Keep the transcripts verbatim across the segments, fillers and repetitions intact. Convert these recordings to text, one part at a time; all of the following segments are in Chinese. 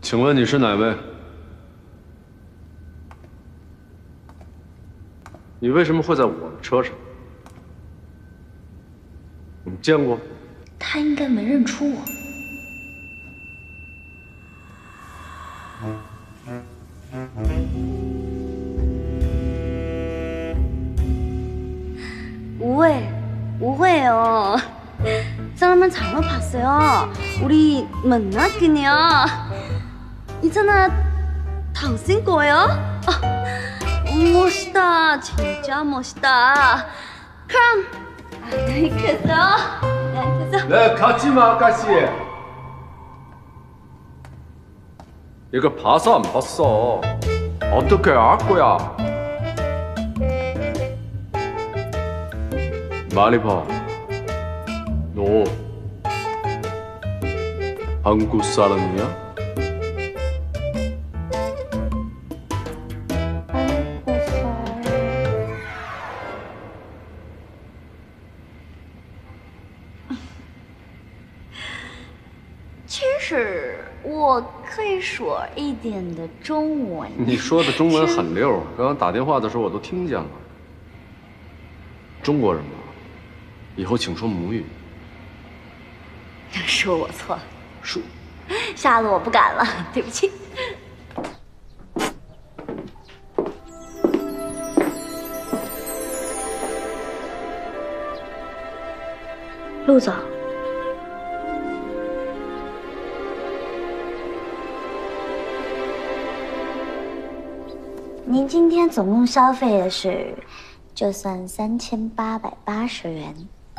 请问你是哪位？你为什么会在我的车上？我们见过？ 他应该没认出我。 오 회, 오 회요. 사람은 잘못 봤어요. 우리 만났긴요. 있잖아, 당신 거예요? 멋있다, 진짜 멋있다. 그럼 안녕히 계세요. 안녕히 계세요. 네, 가지마, 아가씨. 이거 봐서 안 봤어. 어떻게 알 거야? 많이 봐. 너 한국 사람이야? 其实我可以说一点的中文。 你说的中文很溜，刚刚打电话的时候我都听见了。中国人嘛，以后请说母语。 是我错了， 是， 下次我不敢了，对不起。陆总。 您今天总共消费的是，就算三千八百八十元。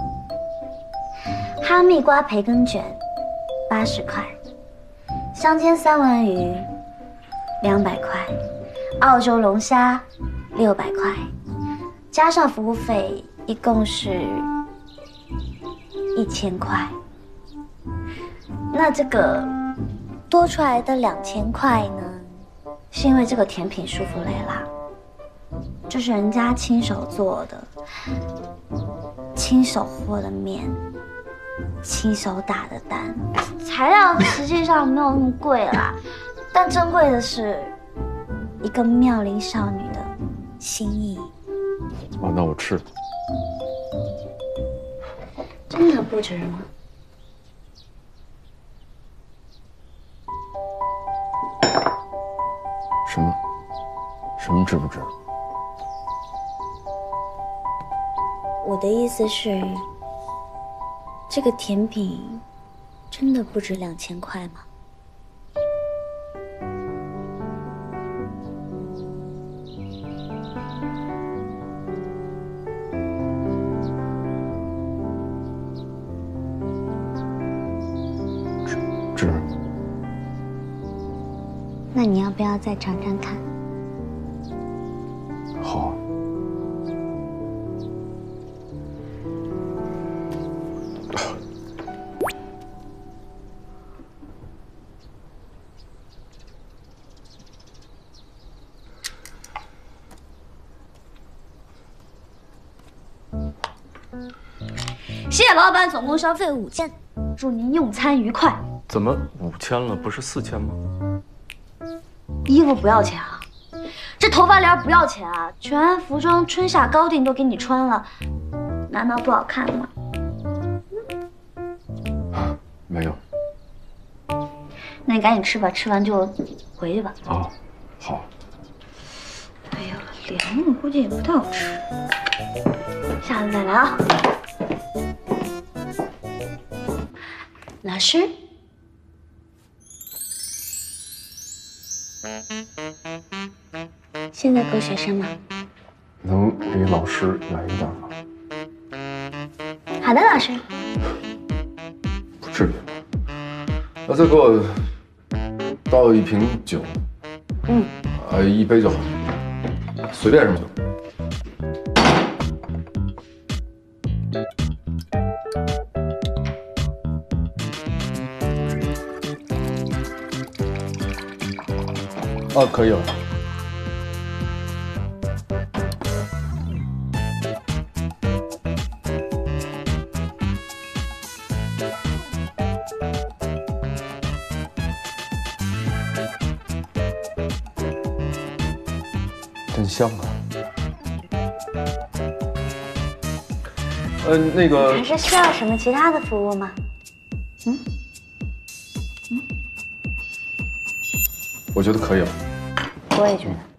哈密瓜培根卷，八十块；香煎三文鱼，两百块；澳洲龙虾，六百块，加上服务费，一共是一千块。那这个多出来的两千块呢？ 是因为这个甜品舒芙蕾啦，这是人家亲手做的，亲手和的面，亲手打的蛋，材料实际上没有那么贵啦，但珍贵的是一个妙龄少女的心意。 哦，那我吃。 真的不值吗？ 什么？什么值不值？ 我的意思是，这个甜品真的不值两千块吗？ 值。 那你要不要再尝尝看？ 好。 谢谢老板，总共消费五千，祝您用餐愉快。 怎么五千了？不是四千吗？ 衣服不要钱啊，这头发帘不要钱啊，全服装春夏高定都给你穿了，难道不好看吗？ 啊，没有。 那你赶紧吃吧，吃完就回去吧。 哦，好。 哎呀，凉了估计也不太好吃，下次再来啊。老师。 现在够学生吗？ 能离老师远一点吗？ 好的，老师。 不至于吧？那再给我倒一瓶酒。 嗯。 呃，一杯就好，随便什么酒。哦，可以了。 老真香啊！呃，那个还是需要什么其他的服务吗？嗯嗯， 我觉得可以了。 我也觉得。